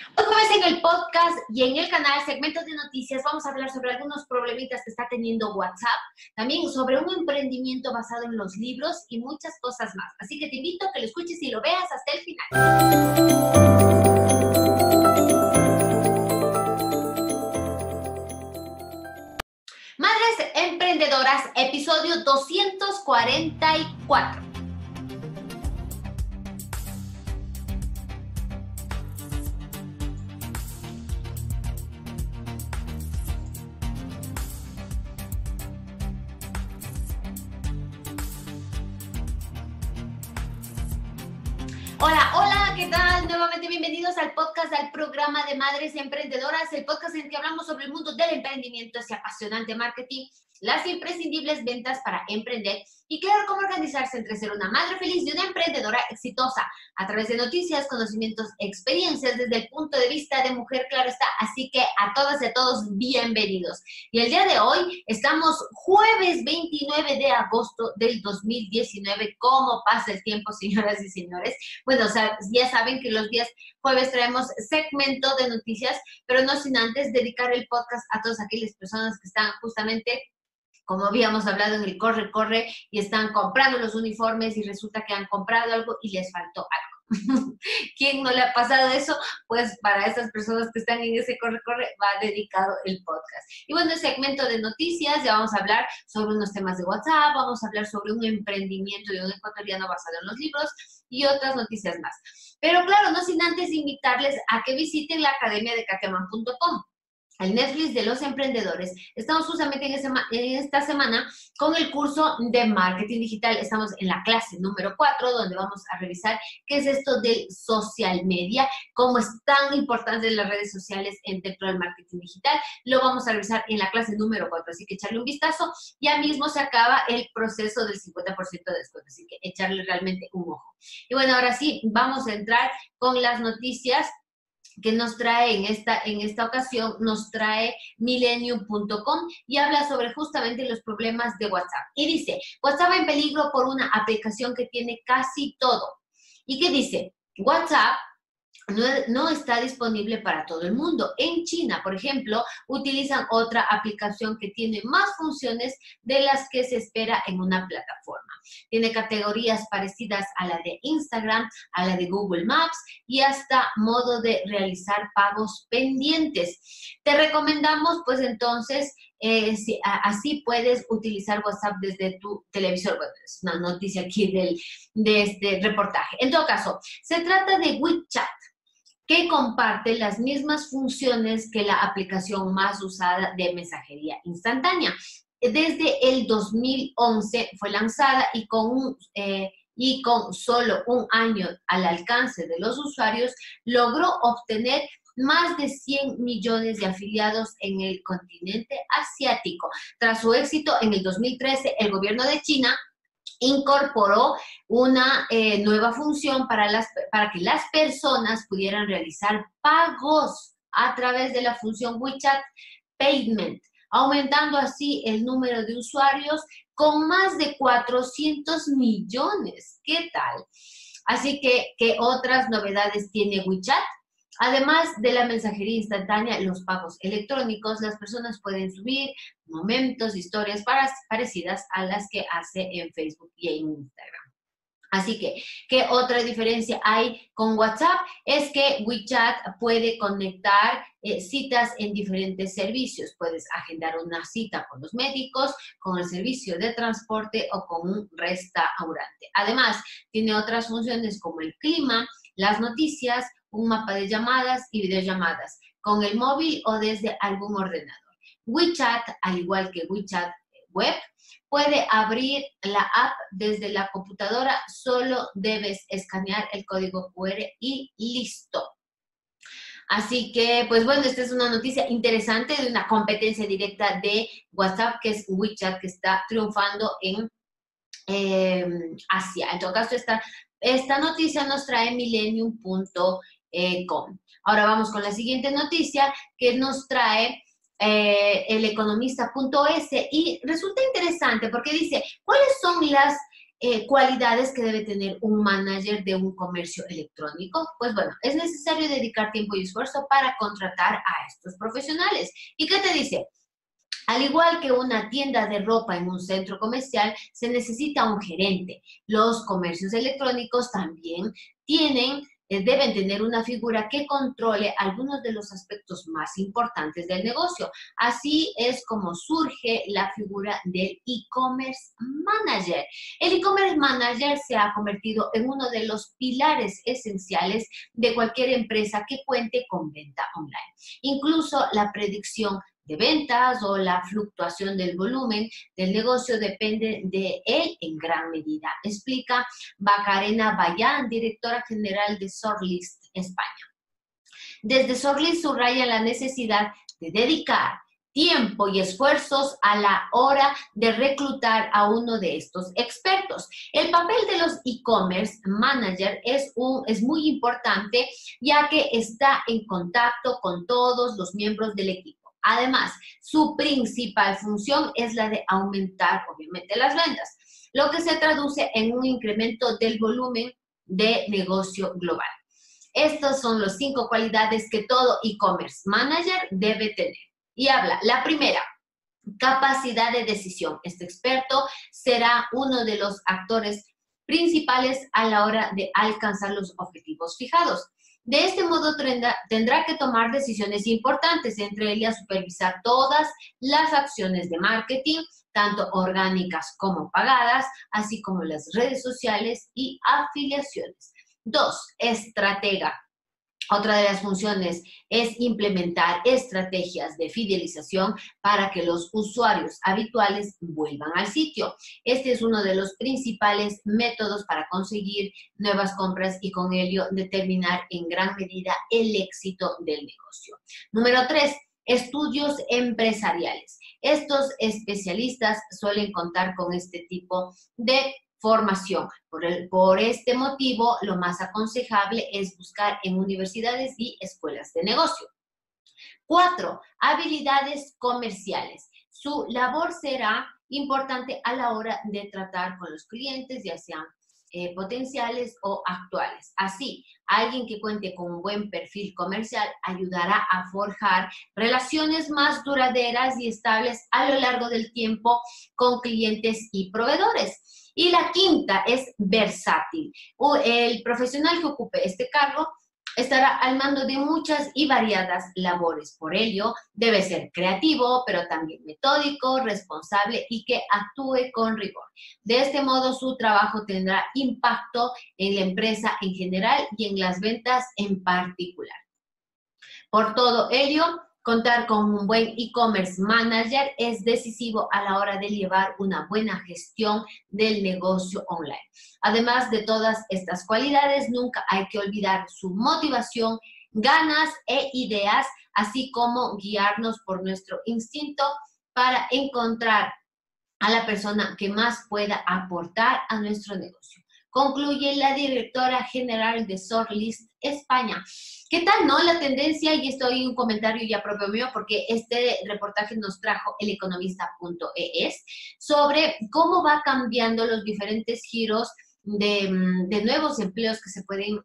Hoy jueves en el podcast y en el canal Segmentos de Noticias vamos a hablar sobre algunos problemitas que está teniendo WhatsApp, también sobre un emprendimiento basado en los libros y muchas cosas más. Así que te invito a que lo escuches y lo veas hasta el final. Madres Emprendedoras, episodio 244. Hola, hola, ¿qué tal? Nuevamente bienvenidos al podcast, al programa de Madres Emprendedoras, el podcast en el que hablamos sobre el mundo del emprendimiento, ese apasionante marketing, las imprescindibles ventas para emprender y claro, cómo organizarse entre ser una madre feliz y una emprendedora exitosa a través de noticias, conocimientos, experiencias desde el punto de vista de mujer, claro está. Así que a todas y a todos, bienvenidos. Y el día de hoy estamos jueves 29 de agosto del 2019. ¿Cómo pasa el tiempo, señoras y señores? Bueno, o sea, ya saben que los días jueves traemos segmento de noticias, pero no sin antes dedicar el podcast a todas aquellas personas que están justamente, como habíamos hablado, en el corre y están comprando los uniformes y resulta que han comprado algo y les faltó algo. ¿Quién no le ha pasado eso? Pues para esas personas que están en ese corre va dedicado el podcast. Y bueno, el segmento de noticias, ya vamos a hablar sobre unos temas de WhatsApp, vamos a hablar sobre un emprendimiento de un ecuatoriano basado en los libros y otras noticias más. Pero claro, no sin antes invitarles a que visiten la academia de kakeman.com. Al Netflix de los emprendedores. Estamos justamente en esta semana con el curso de marketing digital. Estamos en la clase número 4, donde vamos a revisar qué es esto del social media, cómo es tan importante las redes sociales dentro del marketing digital. Lo vamos a revisar en la clase número 4, así que echarle un vistazo. Ya mismo se acaba el proceso del 50% de descuento, así que echarle realmente un ojo. Y bueno, ahora sí, vamos a entrar con las noticias que nos trae en esta ocasión, nos trae Millennium.com y habla sobre justamente los problemas de WhatsApp. Y dice, WhatsApp en peligro por una aplicación que tiene casi todo. ¿Y qué dice? WhatsApp no está disponible para todo el mundo. En China, por ejemplo, utilizan otra aplicación que tiene más funciones de las que se espera en una plataforma. Tiene categorías parecidas a la de Instagram, a la de Google Maps y hasta modo de realizar pagos pendientes. Te recomendamos, pues entonces, así puedes utilizar WhatsApp desde tu televisor. Bueno, es una noticia aquí de este reportaje. En todo caso, se trata de WeChat, que comparte las mismas funciones que la aplicación más usada de mensajería instantánea. Desde el 2011 fue lanzada y con solo un año al alcance de los usuarios, logró obtener más de 100 millones de afiliados en el continente asiático. Tras su éxito en el 2013, el gobierno de China incorporó una nueva función para que las personas pudieran realizar pagos a través de la función WeChat Payment, aumentando así el número de usuarios con más de 400 millones. ¿Qué tal? Así que, ¿qué otras novedades tiene WeChat? Además de la mensajería instantánea, los pagos electrónicos, las personas pueden subir momentos, historias parecidas a las que hace en Facebook y en Instagram. Así que, ¿qué otra diferencia hay con WhatsApp? Es que WeChat puede conectar citas en diferentes servicios. Puedes agendar una cita con los médicos, con el servicio de transporte o con un restaurante. Además, tiene otras funciones como el clima, las noticias, un mapa de llamadas y videollamadas con el móvil o desde algún ordenador. WeChat, al igual que WeChat Web, puede abrir la app desde la computadora, solo debes escanear el código QR y listo. Así que, pues bueno, esta es una noticia interesante de una competencia directa de WhatsApp, que es WeChat, que está triunfando en Asia. En todo caso, esta noticia nos trae Millennium.com. Ahora vamos con la siguiente noticia que nos trae el economista.es y resulta interesante porque dice, ¿cuáles son las cualidades que debe tener un manager de un comercio electrónico. Pues bueno, es necesario dedicar tiempo y esfuerzo para contratar a estos profesionales. ¿Y qué te dice? Al igual que una tienda de ropa en un centro comercial, se necesita un gerente. Los comercios electrónicos también deben tener una figura que controle algunos de los aspectos más importantes del negocio. Así es como surge la figura del e-commerce manager. El e-commerce manager se ha convertido en uno de los pilares esenciales de cualquier empresa que cuente con venta online. Incluso la predicción de ventas o la fluctuación del volumen del negocio depende de él en gran medida, explica Macarena Bayán, directora general de Sorlist España. Desde Sorlist subraya la necesidad de dedicar tiempo y esfuerzos a la hora de reclutar a uno de estos expertos. El papel de los e-commerce manager es muy importante, ya que está en contacto con todos los miembros del equipo. Además, su principal función es la de aumentar, obviamente, las ventas, lo que se traduce en un incremento del volumen de negocio global. Estas son las 5 cualidades que todo e-commerce manager debe tener. Y habla, la primera, capacidad de decisión. Este experto será uno de los actores principales a la hora de alcanzar los objetivos fijados. De este modo tendrá que tomar decisiones importantes, entre ellas supervisar todas las acciones de marketing, tanto orgánicas como pagadas, así como las redes sociales y afiliaciones. 2. Estratega. Otra de las funciones es implementar estrategias de fidelización para que los usuarios habituales vuelvan al sitio. Este es uno de los principales métodos para conseguir nuevas compras y con ello determinar en gran medida el éxito del negocio. Número 3. Estudios empresariales. Estos especialistas suelen contar con este tipo de formación. Por este motivo, lo más aconsejable es buscar en universidades y escuelas de negocio. 4. Habilidades comerciales. Su labor será importante a la hora de tratar con los clientes, ya sean potenciales o actuales. Así, alguien que cuente con un buen perfil comercial ayudará a forjar relaciones más duraderas y estables a lo largo del tiempo con clientes y proveedores. Y la quinta es versátil. El profesional que ocupe este cargo estará al mando de muchas y variadas labores. Por ello, debe ser creativo, pero también metódico, responsable y que actúe con rigor. De este modo, su trabajo tendrá impacto en la empresa en general y en las ventas en particular. Por todo ello, contar con un buen e-commerce manager es decisivo a la hora de llevar una buena gestión del negocio online. Además de todas estas cualidades, nunca hay que olvidar su motivación, ganas e ideas, así como guiarnos por nuestro instinto para encontrar a la persona que más pueda aportar a nuestro negocio. Concluye la directora general de Sorlist España. ¿Qué tal, no? La tendencia, y esto hay un comentario ya propio mío, porque este reportaje nos trajo eleconomista.es sobre cómo va cambiando los diferentes giros de nuevos empleos que se pueden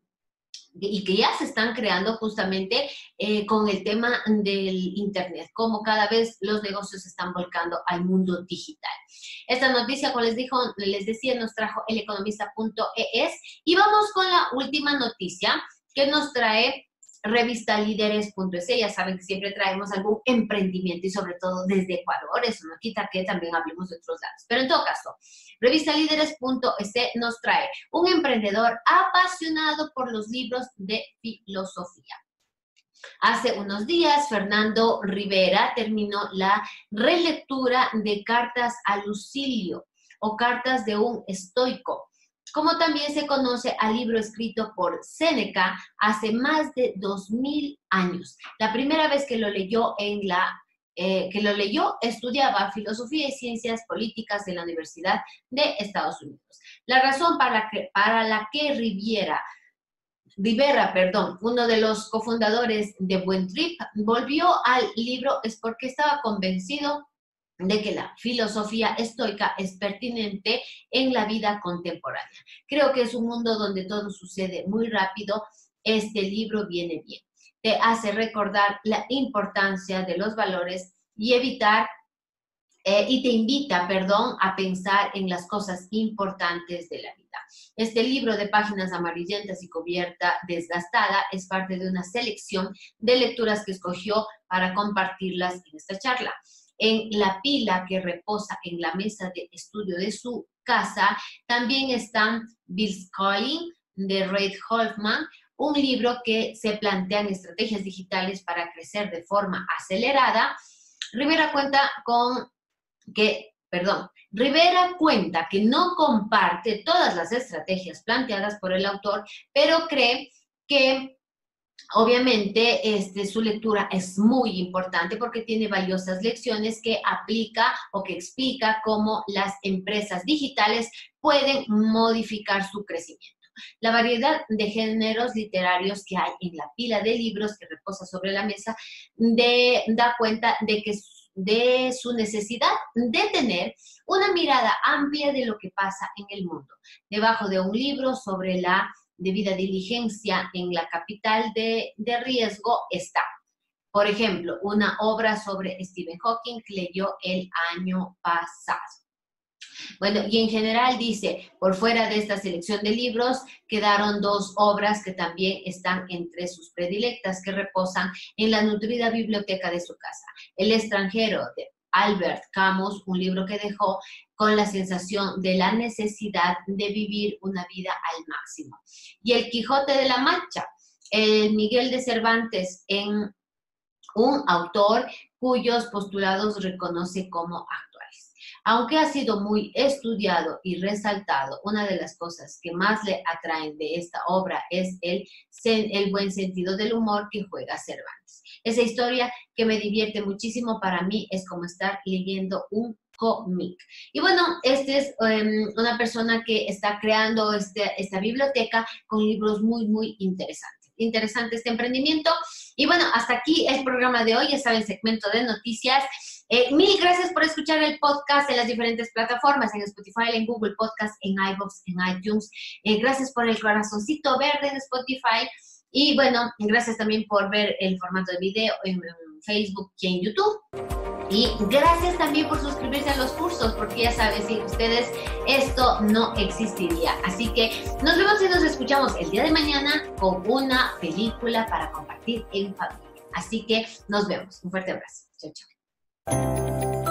y que ya se están creando justamente con el tema del Internet, como cada vez los negocios se están volcando al mundo digital. Esta noticia, como les decía, nos trajo eleconomista.es y vamos con la última noticia que nos trae revistalíderes.es. Ya saben que siempre traemos algún emprendimiento y sobre todo desde Ecuador. Eso no quita que también hablemos de otros lados. Pero en todo caso, revistalíderes.es nos trae un emprendedor apasionado por los libros de filosofía. Hace unos días, Fernando Rivera terminó la relectura de Cartas a Lucilio o Cartas de un estoico, como también se conoce al libro escrito por Séneca hace más de 2000 años. La primera vez que lo leyó estudiaba filosofía y ciencias políticas en la Universidad de Estados Unidos. La razón para la que Rivera, uno de los cofundadores de Buen Trip, volvió al libro es porque estaba convencido de que la filosofía estoica es pertinente en la vida contemporánea. Creo que es un mundo donde todo sucede muy rápido. Este libro viene bien. Te hace recordar la importancia de los valores y y te invita, a pensar en las cosas importantes de la vida. Este libro de páginas amarillentas y cubierta desgastada es parte de una selección de lecturas que escogió para compartirlas en esta charla. En la pila que reposa en la mesa de estudio de su casa también están Blitzscaling de Reid Hoffman, un libro que se plantean estrategias digitales para crecer de forma acelerada. Rivera cuenta que no comparte todas las estrategias planteadas por el autor, pero cree que obviamente su lectura es muy importante porque tiene valiosas lecciones que aplica o que explica cómo las empresas digitales pueden modificar su crecimiento. La variedad de géneros literarios que hay en la pila de libros que reposa sobre la mesa da cuenta de su necesidad de tener una mirada amplia de lo que pasa en el mundo. Debajo de un libro sobre la debida diligencia en la capital de riesgo está, por ejemplo, una obra sobre Stephen Hawking que leyó el año pasado. Bueno, y en general dice, por fuera de esta selección de libros, quedaron 2 obras que también están entre sus predilectas, que reposan en la nutrida biblioteca de su casa. El extranjero, de Albert Camus, un libro que dejó con la sensación de la necesidad de vivir una vida al máximo. Y El Quijote de la Mancha, el Miguel de Cervantes, en un autor cuyos postulados reconoce como actuales. Aunque ha sido muy estudiado y resaltado, una de las cosas que más le atraen de esta obra es el buen sentido del humor que juega Cervantes. Esa historia que me divierte muchísimo, para mí es como estar leyendo un cómic. Y bueno, es una persona que está creando esta biblioteca con libros muy, muy interesantes. Interesante este emprendimiento. Y bueno, hasta aquí el programa de hoy. Ya saben, segmento de noticias. Mil gracias por escuchar el podcast en las diferentes plataformas, en Spotify, en Google Podcast, en iVoox, en iTunes. Gracias por el corazoncito verde en Spotify. Y bueno, gracias también por ver el formato de video en Facebook y en YouTube. Y gracias también por suscribirse a los cursos, porque ya saben, sin ustedes esto no existiría. Así que nos vemos y nos escuchamos el día de mañana con una película para compartir en familia. Así que nos vemos. Un fuerte abrazo. Chao, chao.